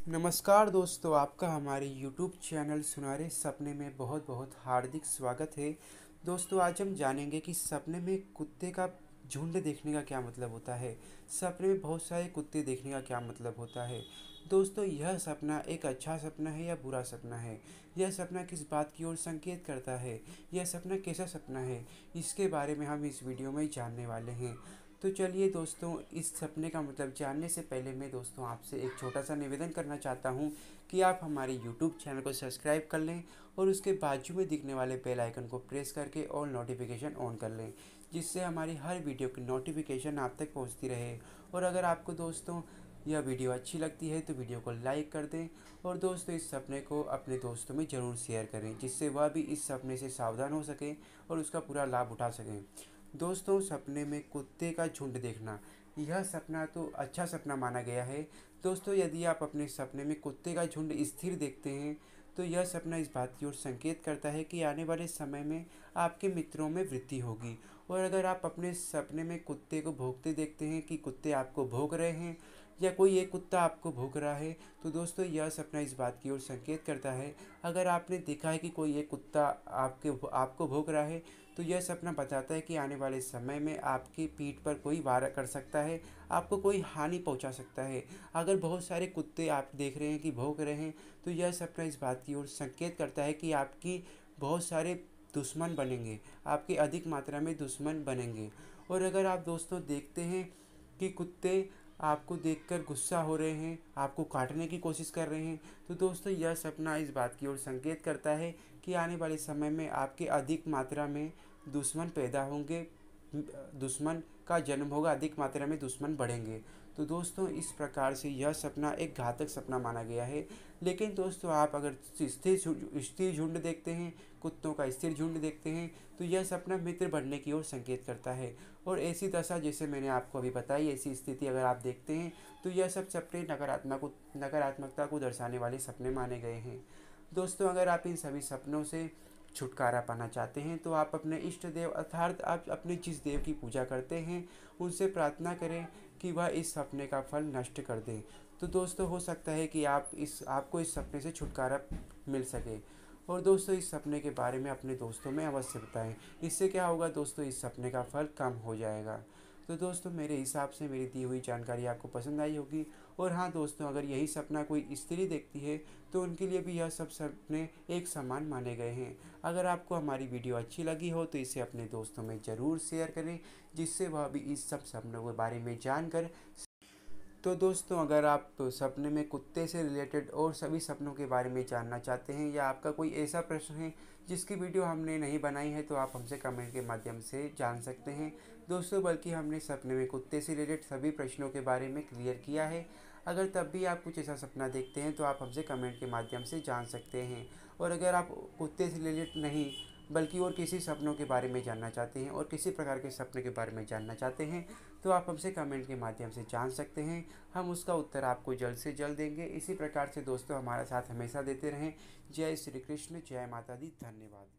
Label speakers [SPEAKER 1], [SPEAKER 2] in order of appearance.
[SPEAKER 1] नमस्कार दोस्तों, आपका हमारे YouTube चैनल सुनहरे सपने में बहुत बहुत हार्दिक स्वागत है। दोस्तों, आज हम जानेंगे कि सपने में कुत्ते का झुंड देखने का क्या मतलब होता है। सपने में बहुत सारे कुत्ते देखने का क्या मतलब होता है। दोस्तों, यह सपना एक अच्छा सपना है या बुरा सपना है। यह सपना किस बात की ओर संकेत करता है। यह सपना कैसा सपना है, इसके बारे में हम इस वीडियो में जानने वाले हैं। तो चलिए दोस्तों, इस सपने का मतलब जानने से पहले मैं दोस्तों आपसे एक छोटा सा निवेदन करना चाहता हूँ कि आप हमारे यूट्यूब चैनल को सब्सक्राइब कर लें और उसके बाजू में दिखने वाले बेल आइकन को प्रेस करके ऑल नोटिफिकेशन ऑन कर लें, जिससे हमारी हर वीडियो की नोटिफिकेशन आप तक पहुँचती रहे। और अगर आपको दोस्तों यह वीडियो अच्छी लगती है तो वीडियो को लाइक कर दें और दोस्तों इस सपने को अपने दोस्तों में ज़रूर शेयर करें, जिससे वह भी इस सपने से सावधान हो सकें और उसका पूरा लाभ उठा सकें। दोस्तों, सपने में कुत्ते का झुंड देखना, यह सपना तो अच्छा सपना माना गया है। दोस्तों, यदि आप अपने सपने में कुत्ते का झुंड स्थिर देखते हैं तो यह सपना इस बात की ओर संकेत करता है कि आने वाले समय में आपके मित्रों में वृद्धि होगी। और अगर आप अपने सपने में कुत्ते को भौंकते देखते हैं कि कुत्ते आपको भौंक रहे हैं या कोई एक कुत्ता आपको भौंक रहा है, तो दोस्तों यह सपना इस बात की ओर संकेत करता है। अगर आपने देखा है कि कोई एक कुत्ता आपको भौंक रहा है, तो यह सपना बताता है कि आने वाले समय में आपकी पीठ पर कोई वार कर सकता है, आपको कोई हानि पहुंचा सकता है। अगर बहुत सारे कुत्ते आप देख रहे हैं कि भौंक रहे हैं, तो यह सपना इस बात की ओर संकेत करता है कि आपकी बहुत सारे दुश्मन बनेंगे, आपके अधिक मात्रा में दुश्मन बनेंगे। और अगर आप दोस्तों देखते हैं कि कुत्ते आपको देखकर गुस्सा हो रहे हैं, आपको काटने की कोशिश कर रहे हैं, तो दोस्तों यह सपना इस बात की ओर संकेत करता है कि आने वाले समय में आपके अधिक मात्रा में दुश्मन पैदा होंगे, दुश्मन का जन्म होगा, अधिक मात्रा में दुश्मन बढ़ेंगे। तो दोस्तों इस प्रकार से यह सपना एक घातक सपना माना गया है। लेकिन दोस्तों आप अगर स्थिर झुंड देखते हैं, कुत्तों का स्थिर झुंड देखते हैं, तो यह सपना मित्र बनने की ओर संकेत करता है। और ऐसी दशा जैसे मैंने आपको अभी बताई, ऐसी स्थिति अगर आप देखते हैं तो यह सब सपने नकारात्मकता को दर्शाने वाले सपने माने गए हैं। दोस्तों, अगर आप इन सभी सपनों से छुटकारा पाना चाहते हैं तो आप अपने इष्ट देव अर्थात आप अपने जिस देव की पूजा करते हैं उनसे प्रार्थना करें कि वह इस सपने का फल नष्ट कर दें। तो दोस्तों हो सकता है कि आपको इस सपने से छुटकारा मिल सके। और दोस्तों इस सपने के बारे में अपने दोस्तों में अवश्य बताएं। इससे क्या होगा दोस्तों, इस सपने का फल कम हो जाएगा। तो दोस्तों मेरे हिसाब से मेरी दी हुई जानकारी आपको पसंद आई होगी। और हाँ दोस्तों, अगर यही सपना कोई स्त्री देखती है तो उनके लिए भी यह सब सपने एक समान माने गए हैं। अगर आपको हमारी वीडियो अच्छी लगी हो तो इसे अपने दोस्तों में ज़रूर शेयर करें, जिससे वह भी इस सब सपनों के बारे में जानकर। तो दोस्तों, अगर आप सपने में कुत्ते से रिलेटेड और सभी सपनों के बारे में जानना चाहते हैं या आपका कोई ऐसा प्रश्न है जिसकी वीडियो हमने नहीं बनाई है, तो आप हमसे कमेंट के माध्यम से जान सकते हैं। दोस्तों, बल्कि हमने सपने में कुत्ते से रिलेटेड सभी प्रश्नों के बारे में क्लियर किया है। अगर तब भी आप कुछ ऐसा सपना देखते हैं तो आप हमसे कमेंट के माध्यम से जान सकते हैं। और अगर आप कुत्ते से रिलेटेड नहीं बल्कि और किसी सपनों के बारे में जानना चाहते हैं और किसी प्रकार के सपने के बारे में जानना चाहते हैं, तो आप हमसे कमेंट के माध्यम से जान सकते हैं। हम उसका उत्तर आपको जल्द से जल्द देंगे। इसी प्रकार से दोस्तों हमारा साथ हमेशा देते रहें। जय श्री कृष्ण, जय माता दी, धन्यवाद।